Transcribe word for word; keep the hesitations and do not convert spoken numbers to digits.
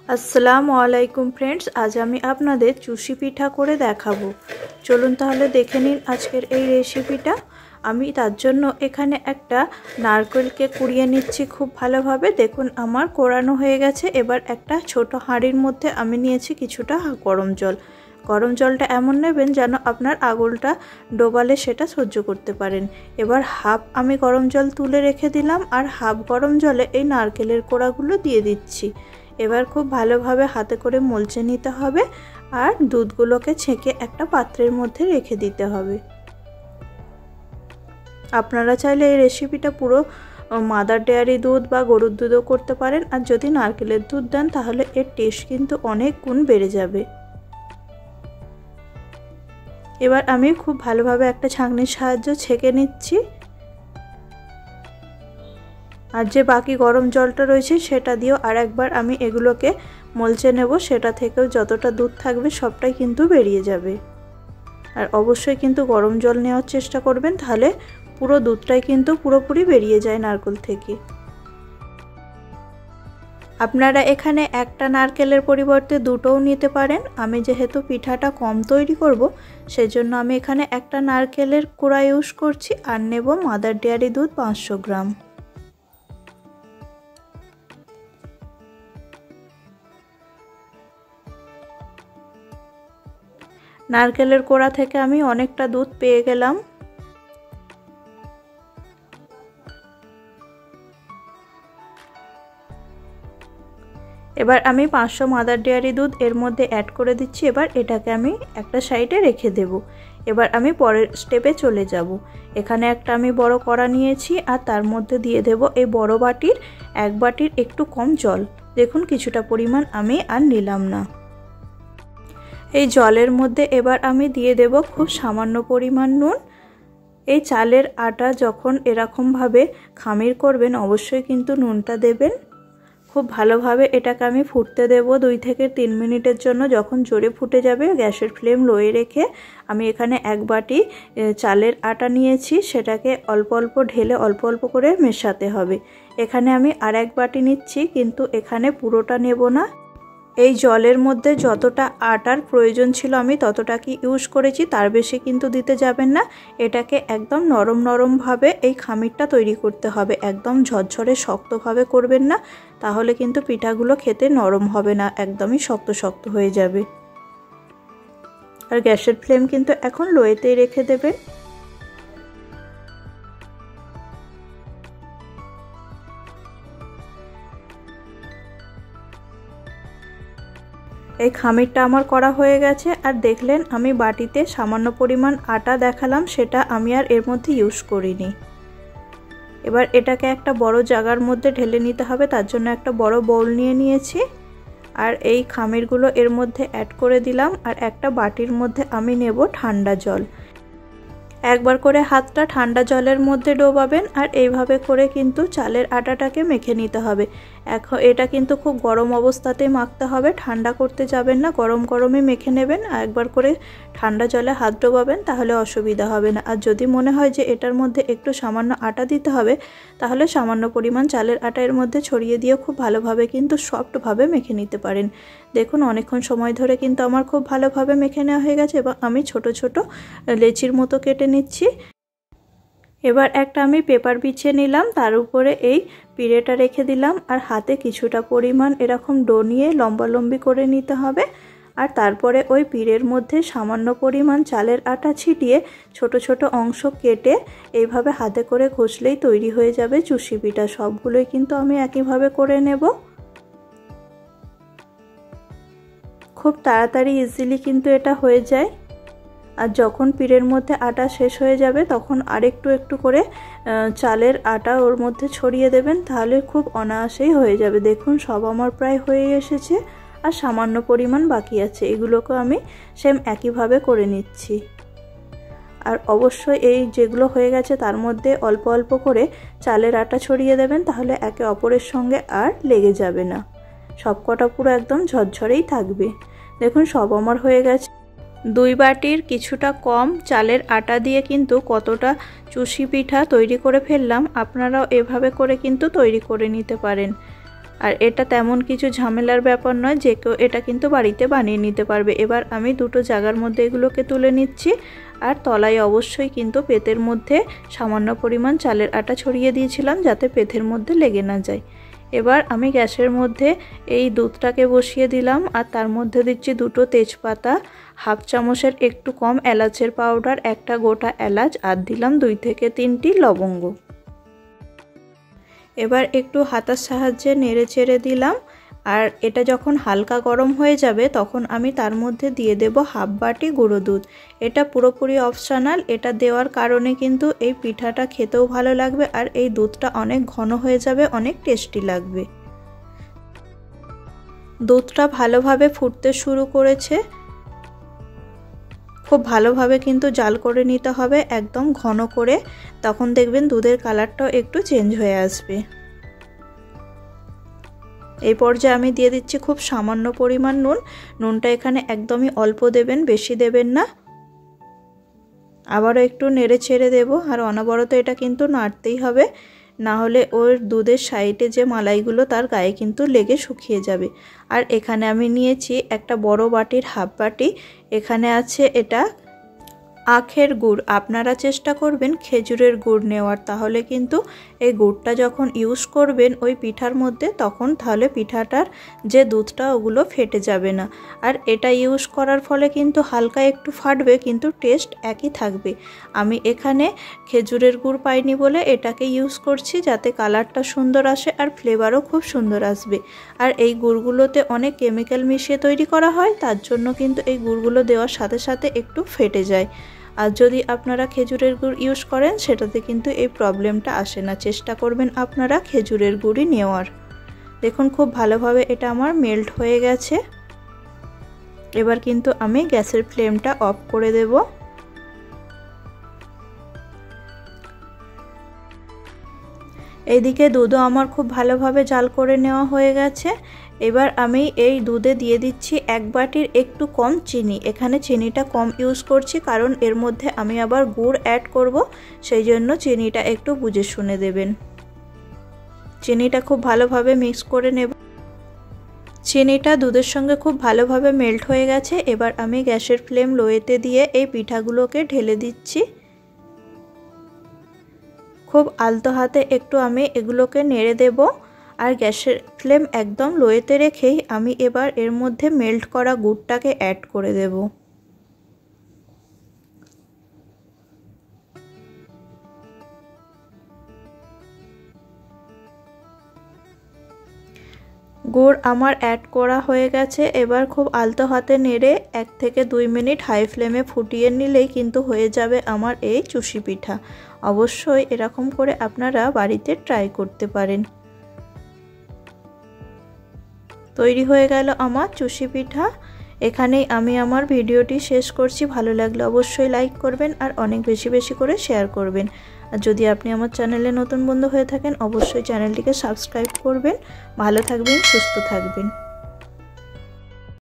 আসসালামু আলাইকুম फ्रेंड्स, आज আমি আপনাদের চুষি পিঠা করে দেখাবো। চলুন তাহলে দেখে নিন আজকের এই রেসিপিটা। আমি তার জন্য এখানে একটা নারকেলকে কুড়িয়ে নিচ্ছি খুব ভালোভাবে। দেখুন আমার কোড়ানো হয়ে গেছে। এবার একটা ছোট হাঁড়ির মধ্যে আমি নিয়েছি কিছুটা গরম জল। গরম জলটা এমন নেবেন যেন আপনার আঙুলটা ডোবালে সেটা সহ্য করতে পারেন। এবার হাফ আমি গরম জল তুলে রেখে দিলাম আর হাফ গরম জলে এই নারকেলের কোড়াগুলো দিয়ে দিচ্ছি। এবার খুব ভালোভাবে হাতে করে মলচে নিতে হবে আর দুধগুলোকে ছেঁকে একটা পাত্রের মধ্যে রেখে দিতে হবে। আপনারা চাইলে এই রেসিপিটা পুরো মাদার ডেয়ারি দুধ বা গরুর দুধও করতে পারেন, আর যদি নারকেলের দুধ দেন তাহলে এর টেস্ট কিন্তু অনেক গুণ বেড়ে যাবে। এবার আমি খুব ভালোভাবে একটা ছাঁকনির সাহায্যে ছেঁকে নিচ্ছি, আর যে বাকি গরম জলটা রয়েছে সেটা দিয়েও আর একবার আমি এগুলোকে মলচে নেব। সেটা থেকেও যতটা দুধ থাকবে সবটাই কিন্তু বেরিয়ে যাবে। আর অবশ্যই কিন্তু গরম জল নেওয়ার চেষ্টা করবেন, তাহলে পুরো দুধটাই কিন্তু পুরোপুরি বেরিয়ে যায় নারকেল থেকে। আপনারা এখানে একটা নারকেলের পরিবর্তে দুটোও নিতে পারেন। আমি যেহেতু পিঠাটা কম তৈরি করব সেজন্য আমি এখানে একটা নারকেলের কোড়া ইউজ করছি আর নেব মাদার ডেয়ারি দুধ পাঁচশো গ্রাম। নারকেলের কোড়া থেকে আমি অনেকটা দুধ পেয়ে গেলাম। এবার আমি পাঁচশো মাদার ডেয়ারি দুধ এর মধ্যে অ্যাড করে দিচ্ছি। এবার এটাকে আমি একটা সাইডে রেখে দেব। এবার আমি পরের স্টেপে চলে যাব। এখানে একটা আমি বড় কড়া নিয়েছি আর তার মধ্যে দিয়ে দেব এই বড় বাটির এক বাটির একটু কম জল। দেখুন কিছুটা পরিমাণ আমি আর নিলাম না। এই জলের মধ্যে এবার আমি দিয়ে দেব খুব সামান্য পরিমাণ নুন। এই চালের আটা যখন এরকমভাবে খামির করবেন অবশ্যই কিন্তু নুনটা দেবেন। খুব ভালোভাবে এটাকে আমি ফুটতে দেব দুই থেকে তিন মিনিটের জন্য। যখন জোরে ফুটে যাবে গ্যাসের ফ্লেম লোয়ে রেখে আমি এখানে এক বাটি চালের আটা নিয়েছি, সেটাকে অল্প অল্প ঢেলে অল্প অল্প করে মেশাতে হবে। এখানে আমি আর এক বাটি নিচ্ছি, কিন্তু এখানে পুরোটা নেব না। এই জলের মধ্যে যতটা আটার প্রয়োজন ছিল আমি ততটা কি ইউজ করেছি, তার বেশি কিন্তু দিতে যাবেন না। এটাকে একদম নরম নরমভাবে এই খামিরটা তৈরি করতে হবে, একদম ঝরঝরে শক্তভাবে করবেন না, তাহলে কিন্তু পিঠাগুলো খেতে নরম হবে না, একদমই শক্ত শক্ত হয়ে যাবে। আর গ্যাসের ফ্লেম কিন্তু এখন লোয়েতেই রেখে দেবেন। এই খামিরটা আমার করা হয়ে গেছে। আর দেখলেন আমি বাটিতে সামান্য পরিমাণ আটা দেখালাম, সেটা আমি আর এর মধ্যে ইউজ করিনি। এবার এটাকে একটা বড় জায়গার মধ্যে ঢেলে নিতে হবে, তার জন্য একটা বড় বাউল নিয়ে নিয়েছি আর এই খামিরগুলো এর মধ্যে অ্যাড করে দিলাম। আর একটা বাটির মধ্যে আমি নেব ঠান্ডা জল। একবার করে হাতটা ঠান্ডা জলের মধ্যে ডোবাবেন আর এইভাবে করে কিন্তু চালের আটাটাকে মেখে নিতে হবে। এখন এটা কিন্তু খুব গরম অবস্থাতেই মাখতে হবে, ঠান্ডা করতে যাবেন না, গরম গরমই মেখে নেবেন। একবার করে ঠান্ডা জলে হাত ডোবাবেন, তাহলে অসুবিধা হবে না। আর যদি মনে হয় যে এটার মধ্যে একটু সামান্য আটা দিতে হবে, তাহলে সামান্য পরিমাণ চালের আটা এর মধ্যে ছড়িয়ে দিয়ে খুব ভালোভাবে কিন্তু সফটভাবে মেখে নিতে পারেন। দেখুন অনেকক্ষণ সময় ধরে কিন্তু আমার খুব ভালোভাবে মেখে নেওয়া হয়ে গেছে এবং আমি ছোট ছোট লেচির মতো কেটে নিচ্ছি। এবার একটা আমি পেপার বিছিয়ে নিলাম, তার উপরে এই পিড়েটা রেখে দিলাম আর হাতে কিছুটা পরিমাণ এরকম ডো নিয়ে লম্বালম্বি করে নিতে হবে। আর তারপরে ওই পিড়ের মধ্যে সামান্য পরিমাণ চালের আটা ছিটিয়ে ছোট ছোট অংশ কেটে এইভাবে হাতে করে ঘষলেই তৈরি হয়ে যাবে চুষি পিঠা। সবগুলোই কিন্তু আমি একইভাবে করে নেব। খুব তাড়াতাড়ি ইজিলি কিন্তু এটা হয়ে যায়। আর যখন পিড়ের মধ্যে আটা শেষ হয়ে যাবে তখন আরেকটু একটু করে চালের আটা ওর মধ্যে ছড়িয়ে দেবেন, তাহলে খুব অনায়াসেই হয়ে যাবে। দেখুন সব আমার প্রায় হয়ে এসেছে আর সামান্য পরিমাণ বাকি আছে। এগুলোকে আমি সেম একইভাবে করে নিচ্ছি। আর অবশ্যই এই যেগুলো হয়ে গেছে তার মধ্যে অল্প অল্প করে চালের আটা ছড়িয়ে দেবেন, তাহলে একে অপরের সঙ্গে আর লেগে যাবে না, সবকটা পুরো একদম ঝরঝরেই থাকবে। দেখুন সব আমার হয়ে গেছে। দুই বাটির কিছুটা কম চালের আটা দিয়ে কিন্তু কতটা চুষি পিঠা তৈরি করে ফেললাম। আপনারাও এভাবে করে কিন্তু তৈরি করে নিতে পারেন। আর এটা তেমন কিছু ঝামেলার ব্যাপার নয়, যে কেউ এটা কিন্তু বাড়িতে বানিয়ে নিতে পারবে। এবার আমি দুটো জায়গার মধ্যে এগুলোকে তুলে নিচ্ছি। আর তলায় অবশ্যই কিন্তু পেতের মধ্যে সামান্য পরিমাণ চালের আটা ছড়িয়ে দিয়েছিলাম, যাতে পেতের মধ্যে লেগে না যায়। এবার আমি গ্যাসের মধ্যে এই দুধটাকে বসিয়ে দিলাম, আর তার মধ্যে দিচ্ছি দুটো তেজপাতা, হাফ চামচের একটু কম এলাচের পাউডার, একটা গোটা এলাচ, আর দিলাম দুই থেকে তিনটি লবঙ্গ। এবার একটু হাতার সাহায্যে নেড়ে চেড়ে দিলাম। আর এটা যখন হালকা গরম হয়ে যাবে তখন আমি তার মধ্যে দিয়ে দেব হাফ বাটি গুঁড়ো দুধ। এটা পুরোপুরি অপশনাল, এটা দেওয়ার কারণে কিন্তু এই পিঠাটা খেতেও ভালো লাগবে, আর এই দুধটা অনেক ঘন হয়ে যাবে, অনেক টেস্টি লাগবে। দুধটা ভালোভাবে ফুটতে শুরু করেছে, খুব ভালোভাবে কিন্তু জাল করে নিতে হবে, একদম ঘন করে, তখন দেখবেন দুধের কালারটাও একটু চেঞ্জ হয়ে আসবে। এই পর্যায়ে আমি দিয়ে দিচ্ছি খুব সামান্য পরিমাণ নুন। নুনটা এখানে একদমই অল্প দেবেন, বেশি দেবেন না। আবারও একটু নেড়ে ছেড়ে দেবো, আর অনবরত এটা কিন্তু নাড়তেই হবে, না হলে ওর দুধের সাইডে যে মালাইগুলো তার গায়ে কিন্তু লেগে শুকিয়ে যাবে। আর এখানে আমি নিয়েছি একটা বড় বাটির হাফ বাটি, এখানে আছে এটা আখের গুড়। আপনারা চেষ্টা করবেন খেজুরের গুড় নেওয়ার, তাহলে কিন্তু এই গুড়টা যখন ইউজ করবেন ওই পিঠার মধ্যে, তখন তাহলে পিঠাটার যে দুধটা ওগুলো ফেটে যাবে না। আর এটা ইউজ করার ফলে কিন্তু হালকা একটু ফাটবে, কিন্তু টেস্ট একই থাকবে। আমি এখানে খেজুরের গুড় পাইনি বলে এটাকে ইউজ করছি, যাতে কালারটা সুন্দর আসে আর ফ্লেভারও খুব সুন্দর আসবে। আর এই গুড়গুলোতে অনেক কেমিক্যাল মিশিয়ে তৈরি করা হয়, তার জন্য কিন্তু এই গুড়গুলো দেওয়ার সাথে সাথে একটু ফেটে যায়। আর যদি আপনারা খেজুরের গুড় ইউজ করেন সেটাতে কিন্তু এই প্রবলেমটা আসে না। চেষ্টা করবেন আপনারা খেজুরের গুড়ই নেওয়ার। দেখুন খুব ভালোভাবে এটা আমার মেল্ট হয়ে গেছে। এবার কিন্তু আমি গ্যাসের ফ্লেমটা অফ করে দেব। এইদিকে দুধও আমার খুব ভালোভাবে জাল করে নেওয়া হয়ে গেছে। এবার আমি এই দুধে দিয়ে দিচ্ছি এক বাটির একটু কম চিনি। এখানে চিনিটা কম ইউজ করছি, কারণ এর মধ্যে আমি আবার গুড় অ্যাড করব, সেই জন্য চিনিটা একটু বুঝে শুনে দেবেন। চিনিটা খুব ভালোভাবে মিক্স করে নেব। চিনিটা দুধের সঙ্গে খুব ভালোভাবে মেল্ট হয়ে গেছে। এবার আমি গ্যাসের ফ্লেম লোয়েতে দিয়ে এই পিঠাগুলোকে ঢেলে দিচ্ছি। খুব আলতো হাতে একটু আমি এগুলোকে নেড়ে দেব। আর গ্যাসের ফ্লেম একদম লোয়েতে রেখেই আমি এবার এর মধ্যে মেল্ট করা গুড়টাকে অ্যাড করে দেব। গুড় আমার অ্যাড করা হয়ে গেছে। এবার খুব আলতো হাতে নেড়ে এক থেকে দুই মিনিট হাই ফ্লেমে ফুটিয়ে নিলেই কিন্তু হয়ে যাবে আমার এই চুষি পিঠা। অবশ্যই এরকম করে আপনারা বাড়িতে ট্রাই করতে পারেন। তৈরি হয়ে গেল আমার চুষি পিঠা। এখানেই আমি আমার ভিডিওটি শেষ করছি। ভালো লাগলে অবশ্যই লাইক করবেন আর অনেক বেশি বেশি করে শেয়ার করবেন। আর যদি আপনি আমার চ্যানেলে নতুন বন্ধু হয়ে থাকেন অবশ্যই চ্যানেলটিকে সাবস্ক্রাইব করবেন। ভালো থাকবেন, সুস্থ থাকবেন।